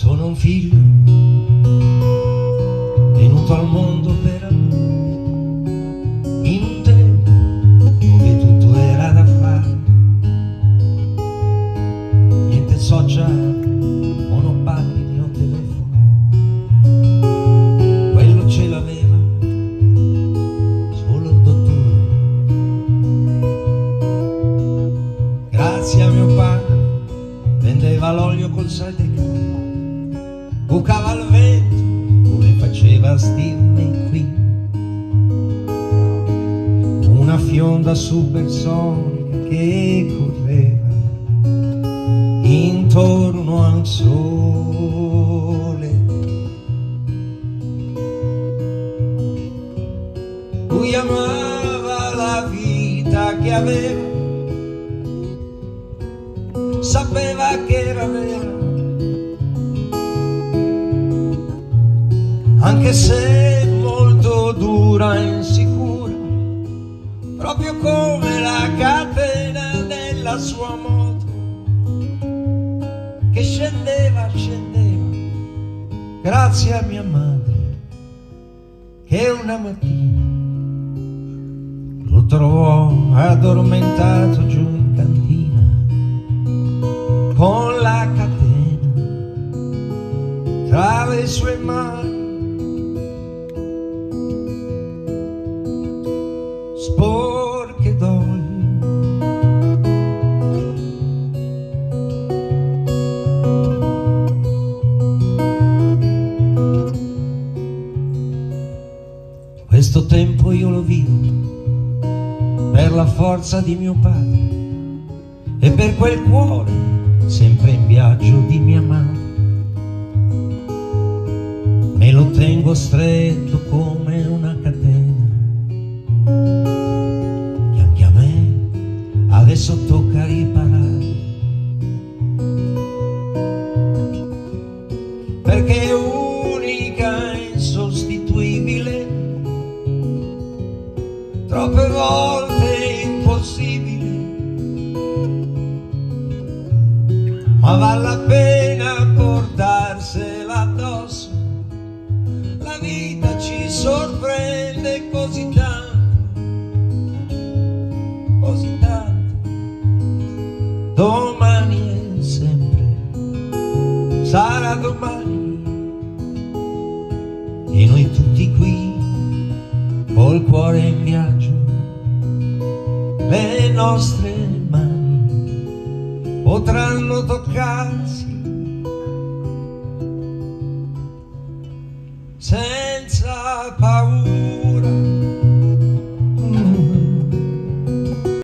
Sono un figlio venuto al mondo per amore, in un tempo dove tutto era da fare, niente social, monopattini o telefono, quello ce l'aveva solo il dottore. Grazie a mio padre vendeva l'olio col sale di cane, bucava al vento come faceva Steve McQueen, una fionda supersonica che correva intorno al sole. Lui amava la vita che aveva, sapeva che era vera, anche se molto dura e insicura, proprio come la catena della sua moto che scendeva, scendeva, grazie a mia madre che una mattina lo trovò addormentato giù in cantina con la catena tra le sue mani, sporche d'olio. Questo tempo io lo vivo per la forza di mio padre e per quel cuore sempre in viaggio di mia madre. Me lo tengo stretto come una catena, che anche a me adesso tocca riparare, perché è unica e insostituibile, troppe volte impossibile, ma vale la pena portarsela addosso. La vita ci sorprende così tanto, così tanto. Domani è sempre, sarà domani, e noi tutti qui col cuore in viaggio, le nostre mani potranno toccarsi senza